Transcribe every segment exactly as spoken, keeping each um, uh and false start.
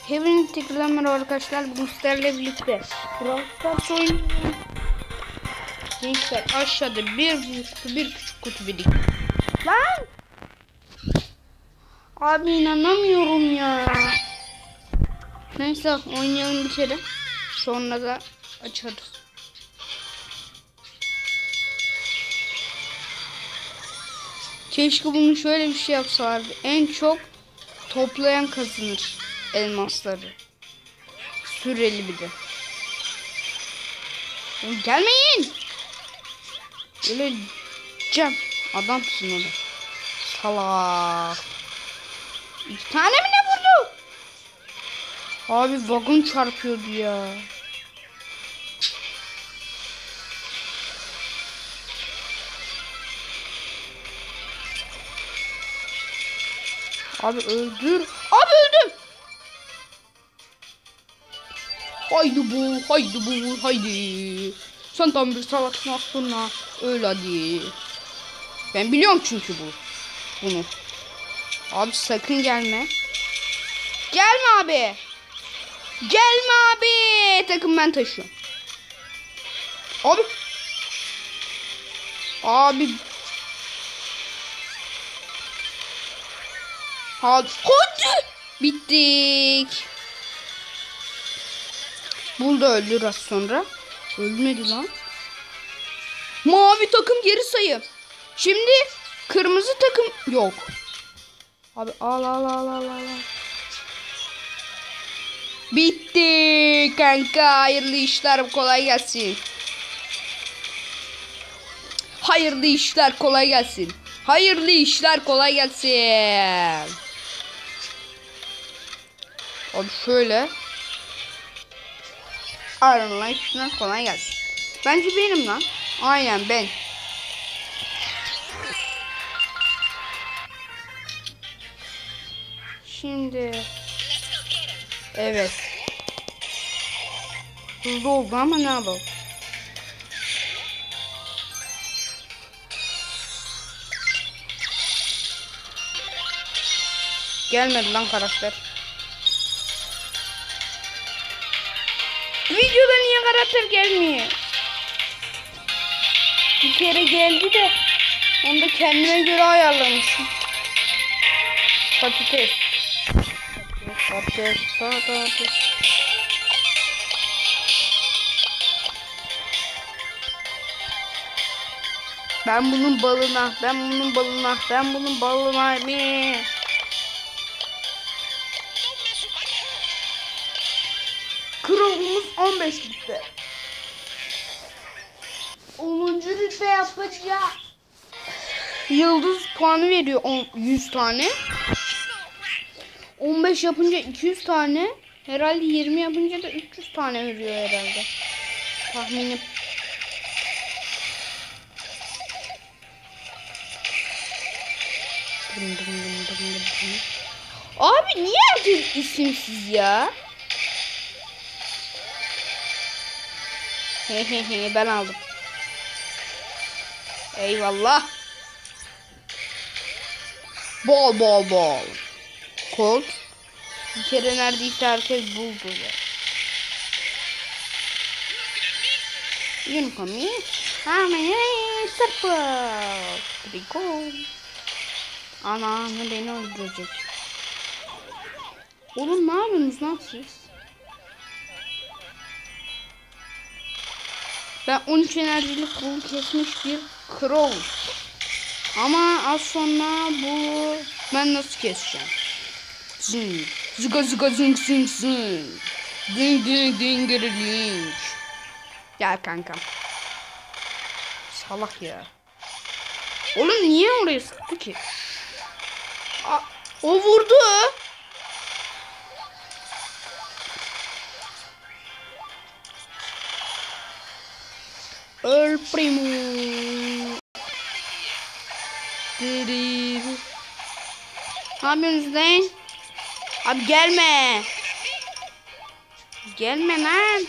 Hepinize tekrardan merhaba arkadaşlar. Bugün sizlerle birlikte Brawl Stars oynuyoruz. Gençler aşağıda bir büyük kutu bir küçük kutu birlik. Lan! Abi inanamıyorum ya. Neyse oynayalım bir kere. Sonra da açarız. Keşke bunu şöyle bir şey yapsalardı. En çok toplayan kazanır elmasları. Süreli bir de. Gelmeyin. Öleceğim. Adamsın öyle. Salak. İki tane mi ne vurdu? Abi vagon çarpıyordu ya. Abi öldür. Abi öldüm. Haydi bu, haydi bu, haydi. Sen tam bir salaksın aslında. Öyle hadi. Ben biliyorum çünkü bu. Bunu. Abi sakın gelme. Gelme abi. Gelme abi. Takım ben taşıyorum. Abi. Abi. Hadi. Hadi. Bittik. Bunu da öldür az sonra. Ölmedi lan. Mavi takım geri sayı. Şimdi kırmızı takım yok. Abi al al al al al. Bitti kanka. Hayırlı işler, kolay gelsin. Hayırlı işler, kolay gelsin. Hayırlı işler, kolay gelsin. Abi şöyle. Hayırlı işler, kolay gelsin. Bence benim lan. Aynen ben. Şimdi. Evet. Hızlı oldu ama ne yapalım. Gelmedi lan karakter. Videoda niye karakter gelmiyor? Bir kere geldi de onu da kendime göre ayarlamışım. Patates. Patates, patates. Ben bunun balına, ben bunun balına, ben bunun balına mi? Kralımız on beş rütbe. onuncu rütbe yapınca yıldız puanı veriyor yüz tane. on beş yapınca iki yüz tane. Herhalde yirmi yapınca da üç yüz tane veriyor herhalde. Tahminim. Abi niye herkes isimsiz ya? Hehehe ben aldım. Eyvallah. Bol bol bol. Colt. Bir kere neredeyse herkes buldu ya. Unicorn mi? Hamle Surfer. Trico. Anam beni öldürecek. Oğlum ne yapıyorsunuz lan siz? Ben on üç enerjilik kolu kesmiş bir crow. Ama az sonra bu ben nasıl keseceğim? Zing. Zıga zıga zing zing zing. Ding ding ding ding. Gel kanka. Salak ya. Oğlum niye oraya sıktı ki? Aa, o vurdu. El primo. Ne yapıyorsunuz lan? Abi gelme. Gelme lan.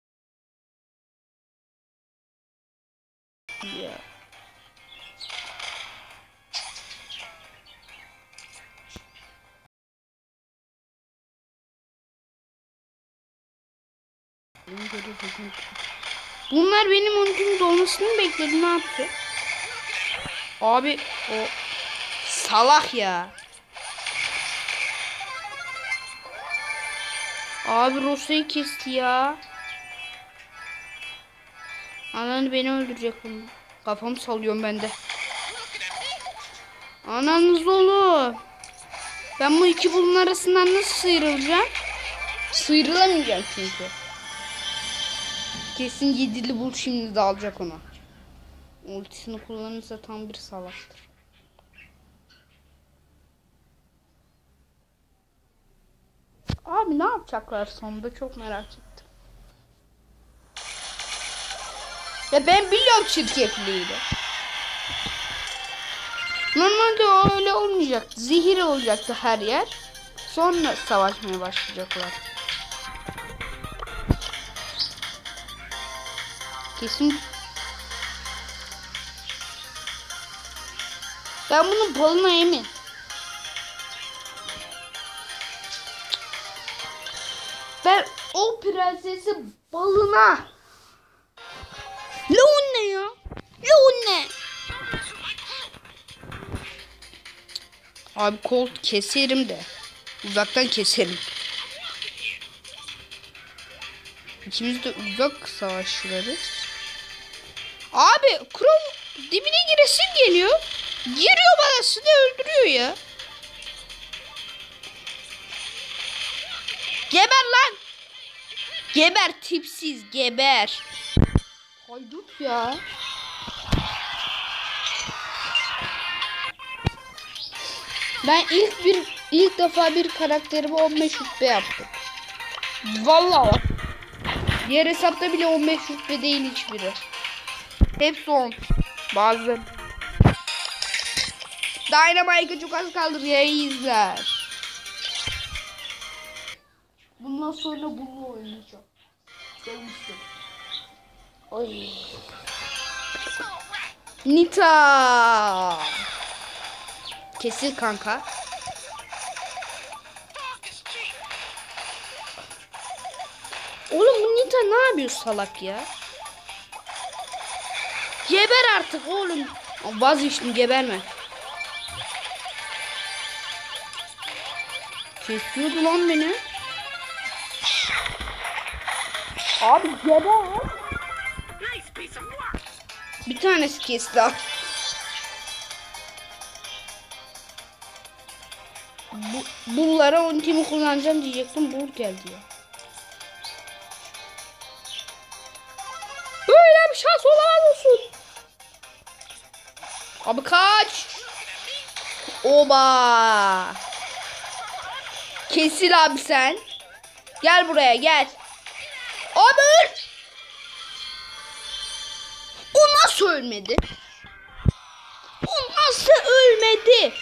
Ya. Bunlar benim ultimin dolmasını mı bekledi, ne yaptı? Abi o salak ya. Abi Rosa'yı kesti ya. Ananı beni öldürecek bunu. Kafamı sallıyorum ben de. Ananız oğlum. Ben bu iki bulun arasından nasıl sıyrılacağım? Sıyrılamayacağım çünkü. Kesin yedili bul şimdi de alacak onu. Ultisini kullanırsa tam bir salaktır. Abi ne yapacaklar sonunda, çok merak ettim. Ya ben biliyorum çirkefliğini. Normalde öyle olmayacaktı. Zehir olacaktı her yer. Sonra savaşmaya başlayacaklar. Kesin. Ben bunun balına emin. Ben o prensesi balına. Leon ne ya? Leon ne? Abi Colt keserim de. Uzaktan keserim. İkimiz de uzak savaşçılarız. Abi Crow dibine giresim geliyor. Giriyor, bana seni öldürüyor ya. Geber lan. Geber tipsiz, geber. Haydut ya. Ben ilk bir ilk defa bir karakterime on beş rütbe yaptım. Vallahi bak. Diğer hesapta bile on beş rütbe değil hiçbiri. Hepsi on. Bazı. Dynamite'a çok az kaldı, R'yi izler. Bundan sonra bununla oynayacağım. Gelmiştim. Oy. Nita. Kesil kanka. Oğlum bu Nita ne yapıyor salak ya? Geber artık oğlum. Vazgeçtim, geberme. Kesiyordu lan beni. Abi geber. Bir tanesi kesti lan. Bu, bunlara ultimi kullanacağım diyecektim. Bul geldi ya. Böyle bir şans olamaz olsun. Abi kaç. Oba. Kesil abi sen. Gel buraya gel. Abi öl. O nasıl ölmedi? O nasıl ölmedi?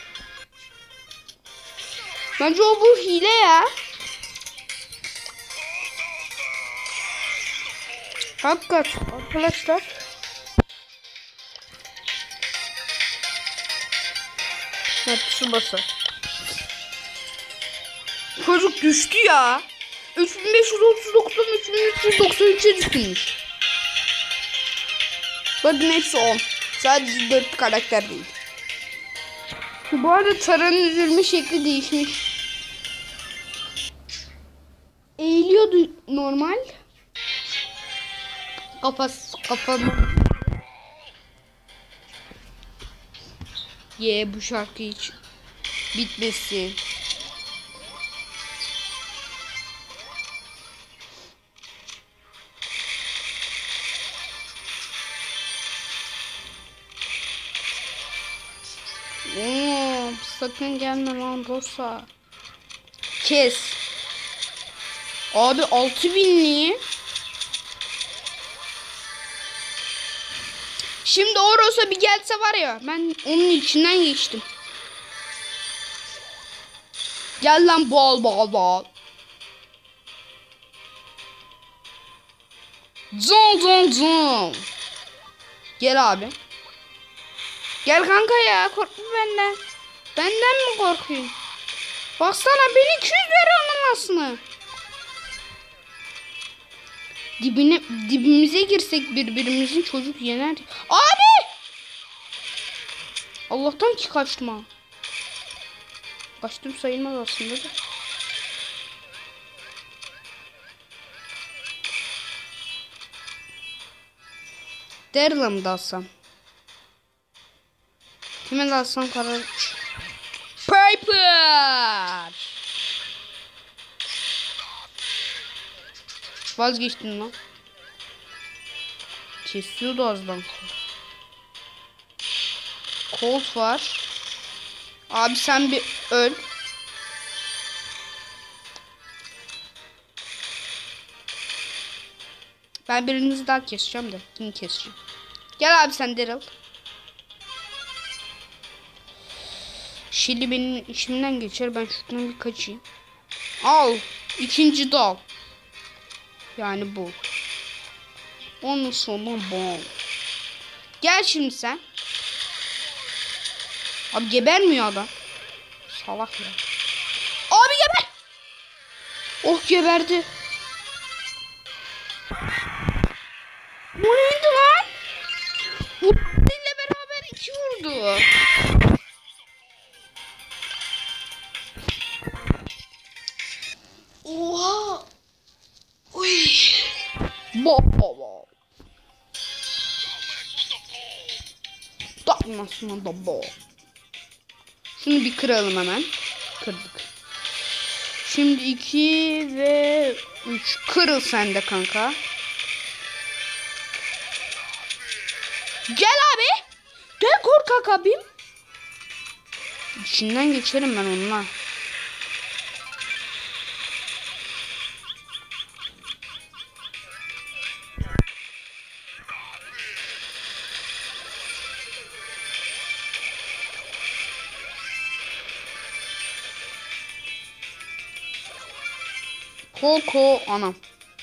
Bence o bu hile ya. Hakikat arkadaşlar. Evet şu basa. Çocuk düştü ya. üç bin beş yüz otuz dokuzdan üç bin üç yüz doksan üçe düşmüş. Bakın hepsi on. Sadece dört karakter değil. Bu arada Tara'nın üzülme şekli değişmiş. Eğiliyordu normal. Kafası kafamı. Ye bu şarkı hiç bitmesin. Oo, sakın gelme lan Rosa. Kes. Abi altı binliği. Şimdi o Rosa bir gelse var ya, ben onun içinden geçtim. Gel lan bal bal bal. Zon zon zon. Gel abi. Gel kanka ya, korkma benden. Benden mi korkuyorsun? Baksana beni iki yüz ver anlamasını. dibine dibimize girsek birbirimizin çocuk yener. Abi! Allah'tan ki kaçma. Kaçtım sayılmaz aslında da. Daryl'a mı dalsam? Kime dalsam karar... Piper! Vazgeçtim lan. Kesiyordu azdan. Colt var. Abi sen bir öl. Ben birinizi daha keseceğim de. Kimi keseceğim? Gel abi sen Daryl. Şili benim işimden geçer. Ben şuradan bir kaçayım. Al. İkinci dal. Yani bu. Onun sonu bu. Gel şimdi sen. Abi gebermiyor adam. Salak ya. Abi geber. Oh geberdi. Bu neydi lan? Ile beraber iki vurdu. Oha. Uy. Bo bo bo. Takmasına da bo. Şunu bir kıralım hemen. Kırdık. Şimdi iki ve üç. Kırıl sen de kanka. Gel abi. Gel korkak abim. İçinden geçerim ben onunla. Koko anam.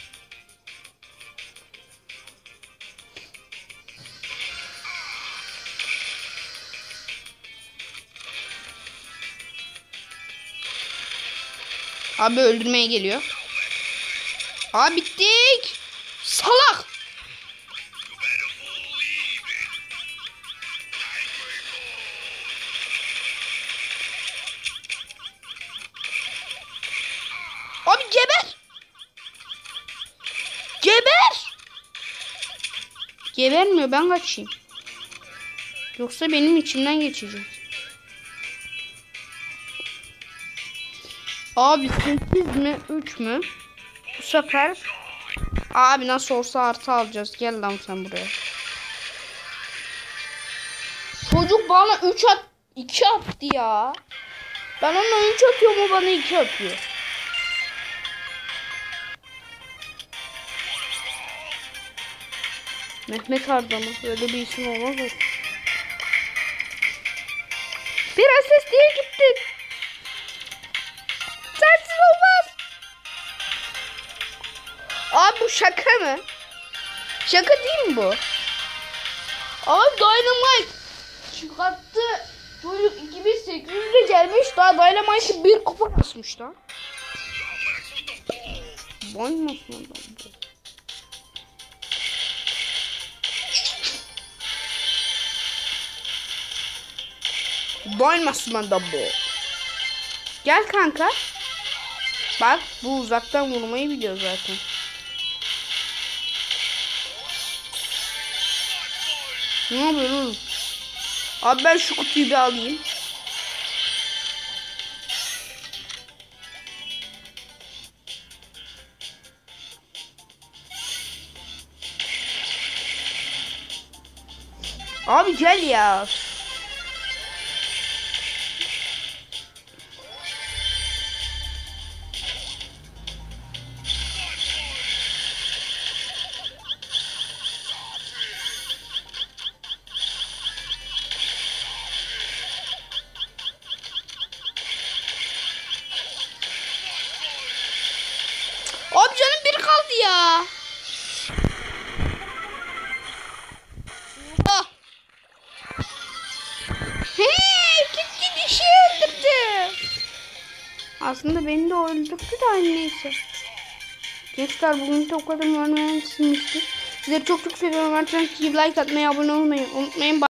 Abi öldürmeye geliyor. Abi bittik. Salak. Abi geber. Geber. Gebermiyor, ben kaçayım. Yoksa benim içimden geçecek. Abi sekiz mi üç mü? Bu sefer abi nasıl olsa artı alacağız. Gel lan sen buraya. Çocuk bana üç at iki attı ya. Ben ona üç atıyorum, o bana iki atıyor. Mehmet Arda mı? Böyle bir isim olmaz mı? Biraz ses diye gitti. Sensiz olmaz. Abi bu şaka mı? Şaka değil mi bu? Abi Dynamite çıkarttı. Çocuk iki bin sekiz yüz'e gelmiş. Daha Dynamite'ı bir kupa basmış lan. Boynmasın adam bu. Doymasın da bu. Gel kanka. Bak bu uzaktan vurmayı biliyor zaten. Ne yapıyor oğlum? Abi ben şu kutuyu bir alayım. Abi gel ya. Abi canım bir kaldı ya. Oh. Hey, gitti dişi öldürdü. Aslında beni de öldürdü de neyse. Gençler bugün de o kadar öğrenmişsinizdir. Sizleri çok çok seviyorum. Lütfen like atmayı, abone olmayı unutmayın.